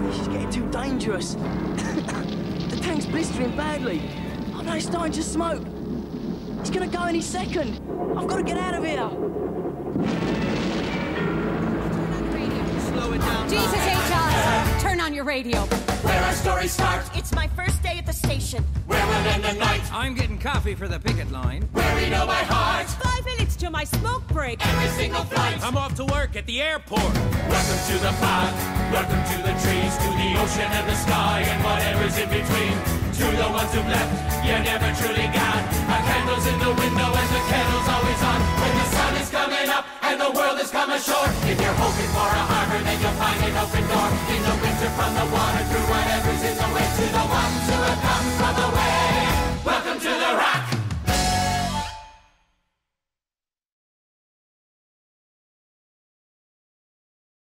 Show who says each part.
Speaker 1: This is getting too dangerous. The tank's blistering badly. I know it's starting to smoke. It's gonna go any second. I've got to get out of here.
Speaker 2: Slow it down.
Speaker 3: Jesus H. Johnson, turn on your radio.
Speaker 4: Where our story starts.
Speaker 5: It's my first day at the station.
Speaker 4: Where we'll end the night.
Speaker 2: I'm getting coffee for the picket line.
Speaker 4: Where we know by heart
Speaker 5: 5 minutes to my smoke break.
Speaker 4: every single flight.
Speaker 2: I'm off to work at the airport.
Speaker 4: Welcome to the park. Welcome to the trees, to the ocean and the sky and whatever's in between. To the ones who've left, you're never truly gone. Our candles in the window and the kettle's always on. When the sun is coming up and the world is coming ashore. If you're hoping for a harbor, then you'll find an open door. In the winter from the water.